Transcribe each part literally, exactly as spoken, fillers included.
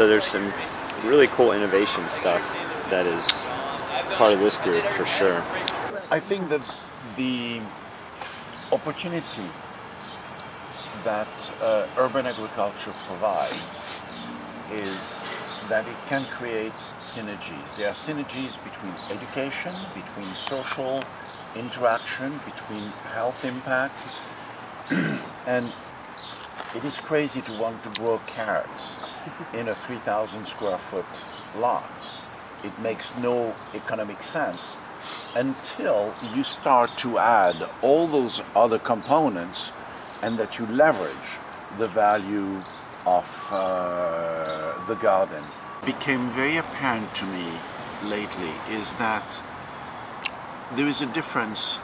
So there's some really cool innovation stuff that is part of this group for sure. I think that the opportunity that uh, urban agriculture provides is that it can create synergies. There are synergies between education, between social interaction, between health impact, and it is crazy to want to grow carrots in a three thousand square foot lot. It makes no economic sense until you start to add all those other components and that you leverage the value of uh, the garden. Became very apparent to me lately is that there is a difference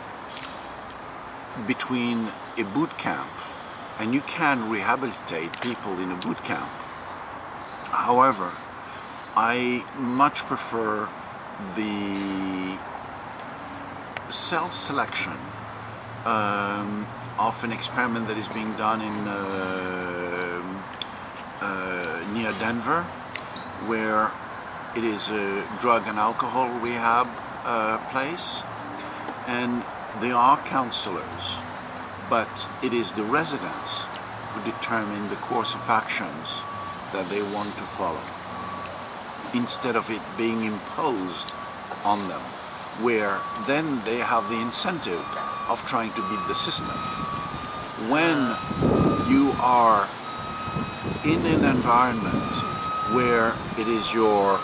between a boot camp, and you can rehabilitate people in a boot camp. However, I much prefer the self-selection um, of an experiment that is being done in uh, uh, near Denver, where it is a drug and alcohol rehab uh, place, and they are counselors, but it is the residents who determine the course of actions that they want to follow, instead of it being imposed on them, where then they have the incentive of trying to beat the system. When you are in an environment where it is your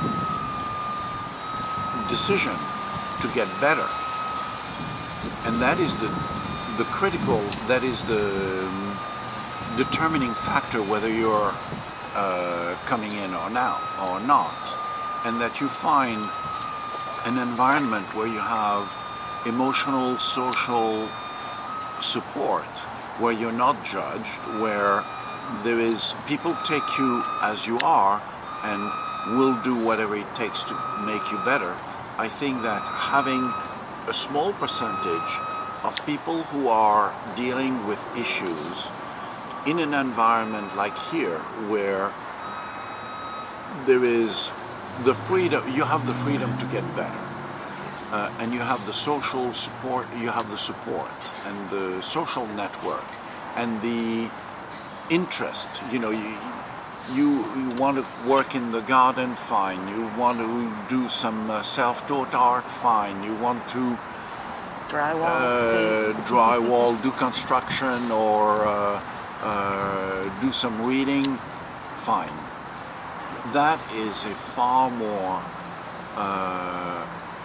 decision to get better, and that is the, the critical, that is the um, determining factor whether you're uh, coming in or now or not, and that you find an environment where you have emotional, social support, where you're not judged, where there is, people take you as you are and will do whatever it takes to make you better. I think that having a small percentage of people who are dealing with issues in an environment like here, where there is the freedom, you have the freedom to get better. Uh, and you have the social support, you have the support and the social network and the interest. You know, you, you, you want to work in the garden, fine. You want to do some uh, self-taught art, fine. You want to drywall, uh, drywall, do construction, or uh, uh, do some reading, fine. That is a far more uh,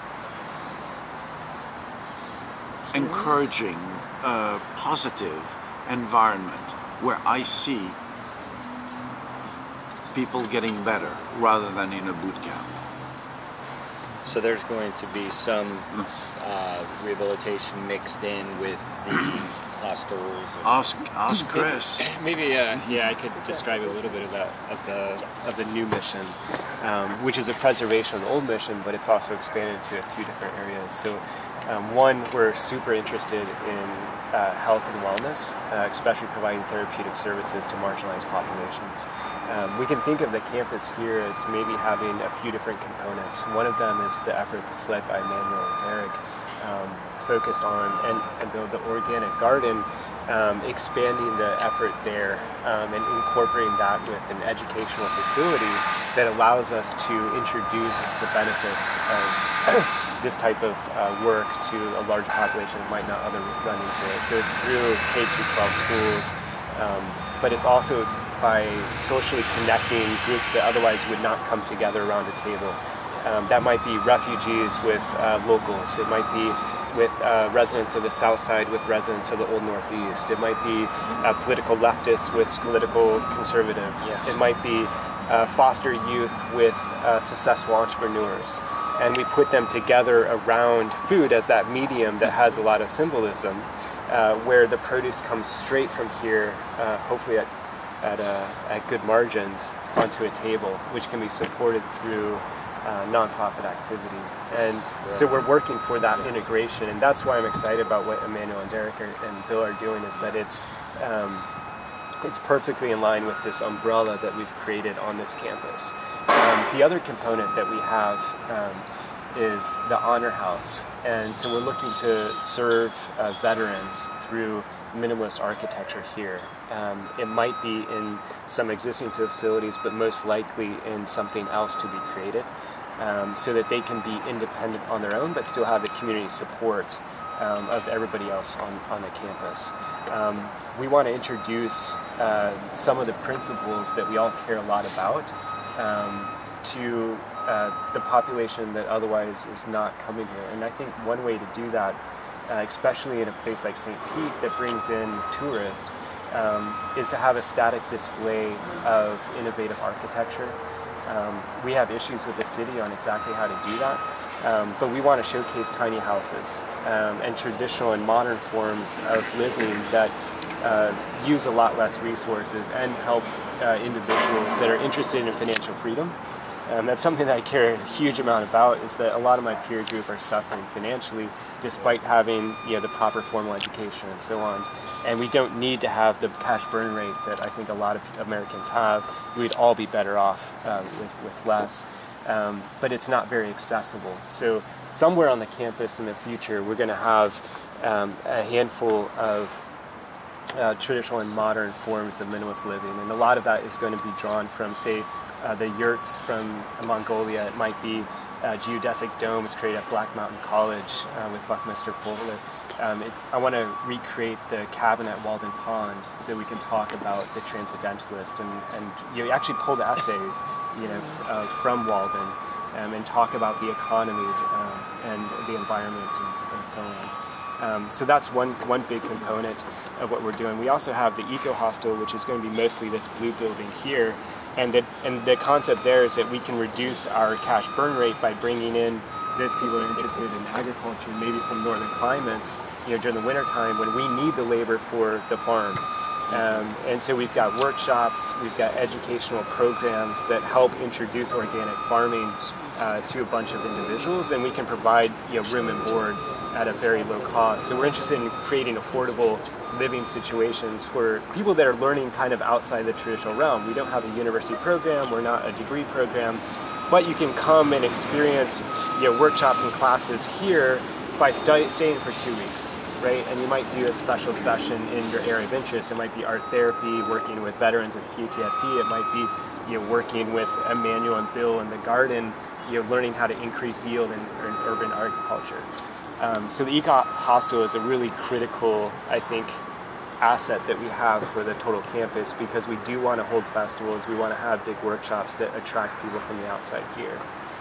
encouraging, uh, positive environment where I see people getting better rather than in a boot camp. So there's going to be some uh, rehabilitation mixed in with the hostels. Ask, ask Chris. Maybe, uh, yeah, I could describe a little bit of that of the of the new mission, um, which is a preservation of the old mission, but it's also expanded to a few different areas. So, um, one, we're super interested in uh, health and wellness, uh, especially providing therapeutic services to marginalized populations. Um, we can think of the campus here as maybe having a few different components. One of them is the effort that's led by Emmanuel and Derek, um, focused on and, and the, the organic garden, um, expanding the effort there um, and incorporating that with an educational facility that allows us to introduce the benefits of this type of uh, work to a larger population that might not otherwise run into it. So it's through K through twelve schools, um, but it's also by socially connecting groups that otherwise would not come together around a table. Um, that might be refugees with uh, locals. It might be with uh, residents of the South Side with residents of the Old Northeast. It might be uh, political leftists with political conservatives. Yeah. It might be uh, foster youth with uh, successful entrepreneurs. And we put them together around food as that medium that has a lot of symbolism, uh, where the produce comes straight from here, uh, hopefully at At, uh, at good margins, onto a table, which can be supported through uh, nonprofit activity. And yeah. So we're working for that integration, and that's why I'm excited about what Emmanuel and Derek are, and Bill are doing, is that it's um, it's perfectly in line with this umbrella that we've created on this campus. Um, the other component that we have um, is the Honor House, and so we're looking to serve uh, veterans through minimalist architecture here. Um, it might be in some existing facilities, but most likely in something else to be created, um, so that they can be independent on their own, but still have the community support um, of everybody else on, on the campus. Um, we want to introduce uh, some of the principles that we all care a lot about um, to uh, the population that otherwise is not coming here. And I think one way to do that, uh, especially in a place like Saint Pete that brings in tourists, um, is to have a static display of innovative architecture. Um, we have issues with the city on exactly how to do that, um, but we want to showcase tiny houses um, and traditional and modern forms of living that uh, use a lot less resources and help uh, individuals that are interested in financial freedom. Um, that's something that I care a huge amount about, is that a lot of my peer group are suffering financially despite having, you know, the proper formal education and so on. And we don't need to have the cash burn rate that I think a lot of Americans have. We'd all be better off um, with, with less. Um, but it's not very accessible. So somewhere on the campus in the future, we're going to have um, a handful of uh, traditional and modern forms of minimalist living. And a lot of that is going to be drawn from, say, uh, the yurts from Mongolia. It might be uh, geodesic domes created at Black Mountain College uh, with Buckminster Fuller. Um, it, I want to recreate the cabin at Walden Pond so we can talk about the transcendentalist and, and you actually pull the essay, you know, uh, from Walden um, and talk about the economy uh, and the environment and, and so on. Um, so that's one, one big component of what we're doing. We also have the Eco Hostel, which is going to be mostly this blue building here. And the, and the concept there is that we can reduce our cash burn rate by bringing in those people who are interested in agriculture, maybe from northern climates, you know, during the winter time when we need the labor for the farm. Um, and so we've got workshops, we've got educational programs that help introduce organic farming uh, to a bunch of individuals, and we can provide, you know, room and board at a very low cost. So we're interested in creating affordable living situations for people that are learning kind of outside the traditional realm. We don't have a university program, we're not a degree program, but you can come and experience, you know, workshops and classes here by study, staying for two weeks, right? And you might do a special session in your area of interest. It might be art therapy, working with veterans with P T S D. It might be, you know, working with Emmanuel and Bill in the garden, you know, learning how to increase yield in, in urban agriculture. Um, so the Eco Hostel is a really critical, I think, asset that we have for the total campus, because we do want to hold festivals, we want to have big workshops that attract people from the outside here.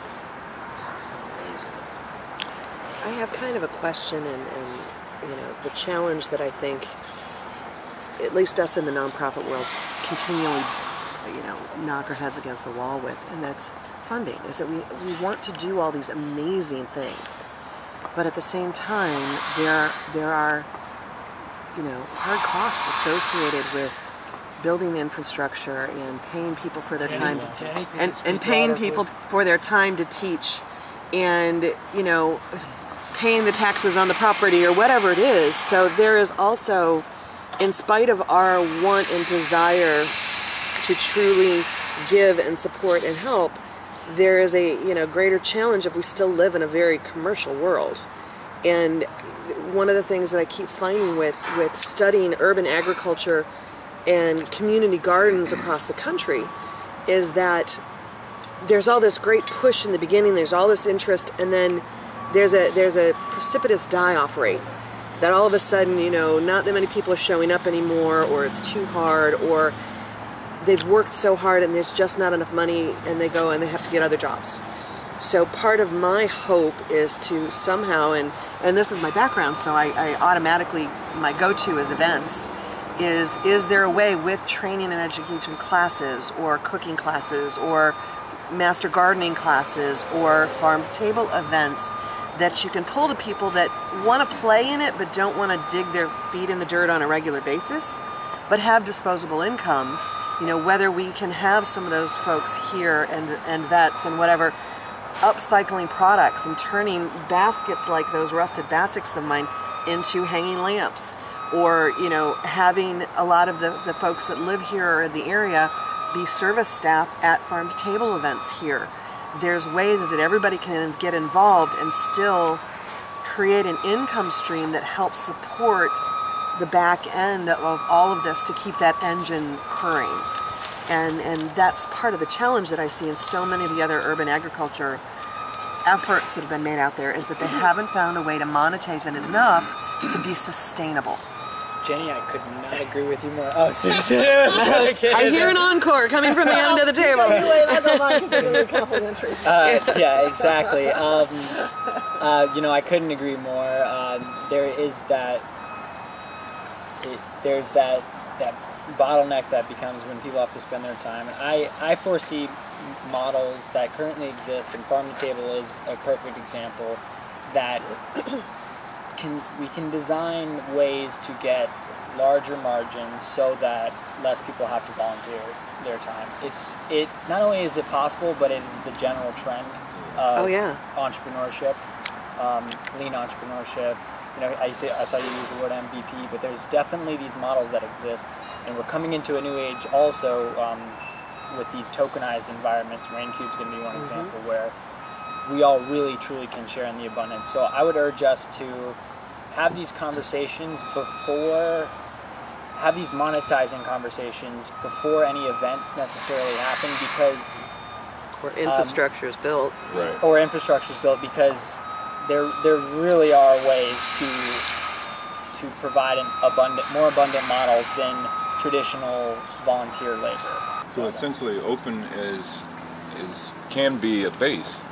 I have kind of a question, and, and you know, the challenge that I think, at least us in the nonprofit world, continually, you know, knock our heads against the wall with, and that's funding. Is that we we want to do all these amazing things, but at the same time, there there are, you know, hard costs associated with building infrastructure and paying people for their Jenny, time, Jenny, and and paying people for their time to teach, and, you know, paying the taxes on the property or whatever it is. So there is also, in spite of our want and desire to truly give and support and help, there is a, you know, greater challenge if we still live in a very commercial world. And one of the things that I keep finding with, with studying urban agriculture and community gardens across the country is that there's all this great push in the beginning, there's all this interest, and then there's a there's a precipitous die-off rate. That all of a sudden, you know, not that many people are showing up anymore, or it's too hard, or they've worked so hard and there's just not enough money, and they go and they have to get other jobs. So part of my hope is to somehow, and, and this is my background, so I, I automatically, my go-to is events, is is there a way with training and education classes, or cooking classes, or master gardening classes, or farm-to-table events, that you can pull to people that want to play in it but don't want to dig their feet in the dirt on a regular basis, but have disposable income. You know, whether we can have some of those folks here, and, and vets and whatever, upcycling products and turning baskets like those rusted baskets of mine into hanging lamps, or you know, having a lot of the, the folks that live here or in the area be service staff at farm to table events here. There's ways that everybody can get involved and still create an income stream that helps support the back end of all of this to keep that engine purring. And, and that's part of the challenge that I see in so many of the other urban agriculture efforts that have been made out there, is that they haven't found a way to monetize it enough to be sustainable. Jenny, I could not agree with you more. Oh, Susan. I hear an encore coming from the end of the table. uh, yeah, exactly. Um, uh, you know, I couldn't agree more. Um, there is that. It, there's that that bottleneck that becomes when people have to spend their time. And I I foresee models that currently exist, and farm to table is a perfect example, that can we can design ways to get larger margins so that less people have to volunteer their time. It's it not only is it possible, but it is the general trend of oh, yeah. entrepreneurship, um, lean entrepreneurship. You know, I, say, I saw you use the word M V P, but there's definitely these models that exist, and we're coming into a new age also um, with these tokenized environments. RainCube's going to be one mm-hmm. example where we all really truly can share in the abundance. So I would urge us to have these conversations before, have these monetizing conversations before any events necessarily happen, because or infrastructure is um, built, right? Or infrastructure is built, because there there really are ways to to provide an abundant, more abundant models than traditional volunteer labor. So essentially, open is is can be a base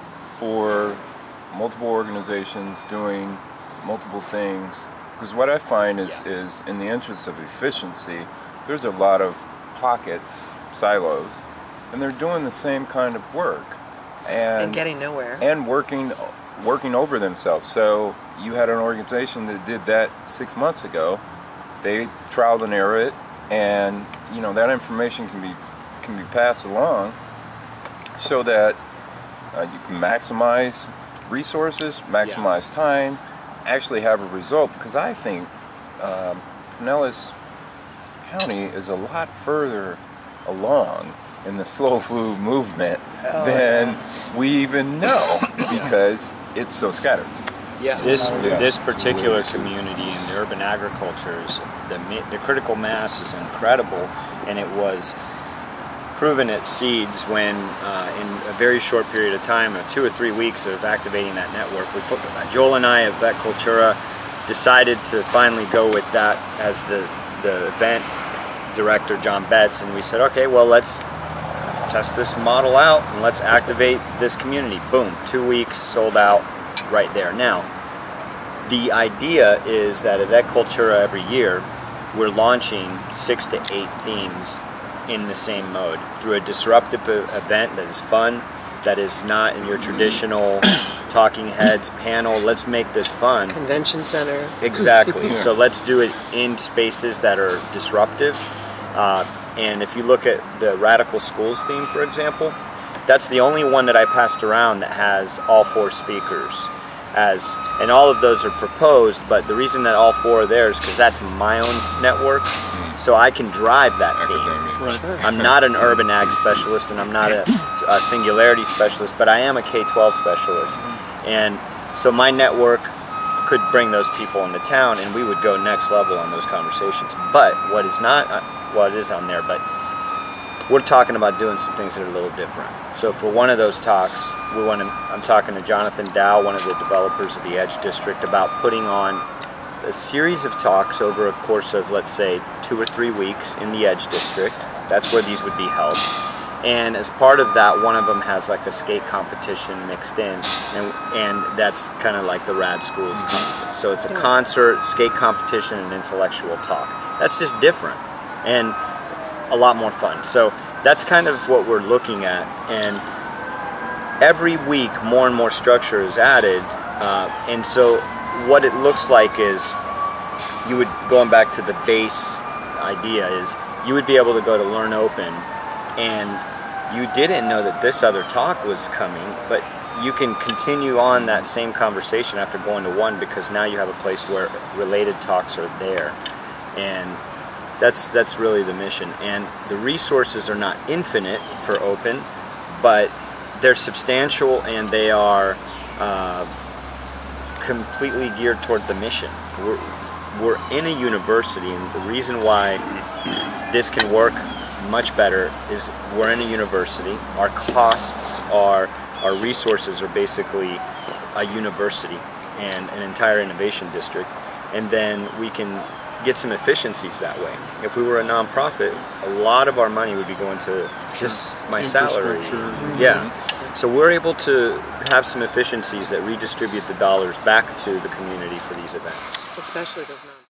for multiple organizations doing multiple things. Because what I find is, yeah. is in the interest of efficiency, there's a lot of pockets, silos, and they're doing the same kind of work. And, and getting nowhere. And working working over themselves. So you had an organization that did that six months ago. They trialed and error it, and you know that information can be can be passed along so that uh, you can maximize resources, maximize yeah. time, actually have a result. Because I think um, Pinellas County is a lot further along in the slow food movement oh, than yeah. we even know, because it's so scattered. Yeah. This yeah. this particular community in the urban agricultures, the the critical mass is incredible, and it was proven at Seeds when, uh, in a very short period of time, uh, two or three weeks of activating that network, we put, Joel and I at Vet Cultura decided to finally go with that as the the event director, John Betts, and we said, okay, well, let's test this model out and let's activate this community. Boom, two weeks sold out right there. Now, the idea is that at Vet Cultura every year, we're launching six to eight themes in the same mode through a disruptive event that is fun, that is not in your traditional talking heads panel. Let's make this fun. Convention center. Exactly. So let's do it in spaces that are disruptive. Uh, and if you look at the Radical Schools theme, for example, that's the only one that I passed around that has all four speakers. As, and all of those are proposed, but the reason that all four are there is because that's my own network, mm. so I can drive that theme. Right. I'm not an urban ag specialist, and I'm not a, a singularity specialist, but I am a K twelve specialist. And so my network could bring those people into town, and we would go next level on those conversations. But what is not, well, it is on there, but we're talking about doing some things that are a little different. So for one of those talks, we want to, I'm talking to Jonathan Dow, one of the developers of the Edge District, about putting on a series of talks over a course of, let's say, two or three weeks in the Edge District. That's where these would be held. And as part of that, one of them has like a skate competition mixed in, and, and that's kind of like the Rad Schools competition. So it's a concert, skate competition, and intellectual talk. That's just different and a lot more fun. So that's kind of what we're looking at, and every week more and more structure is added, uh, and so what it looks like is you would, going back to the base idea, is you would be able to go to Learn Open, and you didn't know that this other talk was coming, but you can continue on that same conversation after going to one, because now you have a place where related talks are there, and that's that's really the mission. And the resources are not infinite for open, but they're substantial, and they are uh, completely geared toward the mission. We're, we're in a university, and the reason why this can work much better is we're in a university. Our costs are, our resources are basically a university and an entire innovation district, and then we can get some efficiencies that way. If we were a nonprofit, a lot of our money would be going to just my salary. Yeah. So we're able to have some efficiencies that redistribute the dollars back to the community for these events. Especially those non